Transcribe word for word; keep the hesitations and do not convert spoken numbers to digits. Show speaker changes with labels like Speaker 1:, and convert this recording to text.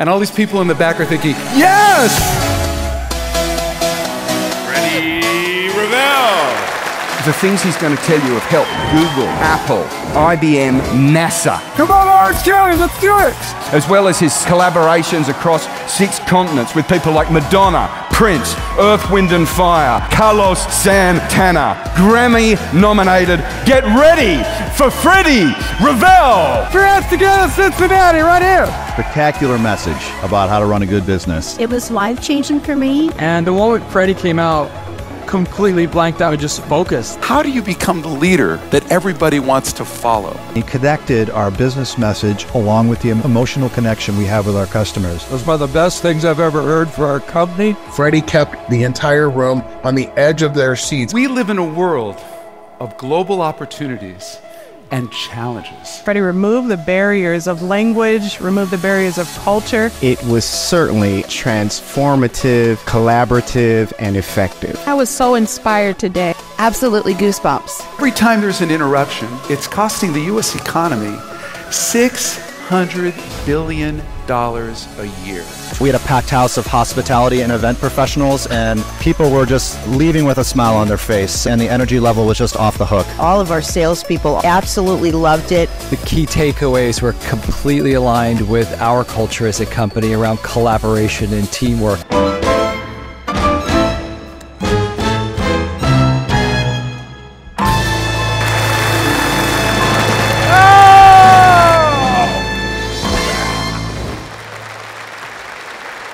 Speaker 1: And all these people in the back are thinking, yes!
Speaker 2: Freddie Ravel.
Speaker 3: The things he's going to tell you have helped Google, Apple, I B M, NASA.
Speaker 4: Come on, Orange County, let's do it!
Speaker 3: As well as his collaborations across six continents with people like Madonna, Prince, Earth, Wind and Fire, Carlos Santana, Grammy-nominated. Get ready for Freddie Ravel!
Speaker 4: Friends together, Cincinnati, right here!
Speaker 5: Spectacular message about how to run a good business.
Speaker 6: It was life-changing for me.
Speaker 7: And the moment Freddie came out, completely blanked out and just focused.
Speaker 2: How do you become the leader that everybody wants to follow?
Speaker 5: He connected our business message along with the emotional connection we have with our customers.
Speaker 4: It was one of the best things I've ever heard for our company.
Speaker 8: Freddie kept the entire room on the edge of their seats.
Speaker 1: We live in a world of global opportunities and challenges.
Speaker 9: Freddie removed the barriers of language, removed the barriers of culture.
Speaker 10: It was certainly transformative, collaborative, and effective.
Speaker 9: I was so inspired today.
Speaker 6: Absolutely goosebumps.
Speaker 1: Every time there's an interruption, it's costing the U S economy six hundred billion dollars a year.
Speaker 11: We had a packed house of hospitality and event professionals, and people were just leaving with a smile on their face, and the energy level was just off the hook.
Speaker 6: All of our salespeople absolutely loved it.
Speaker 7: The key takeaways were completely aligned with our culture as a company around collaboration and teamwork.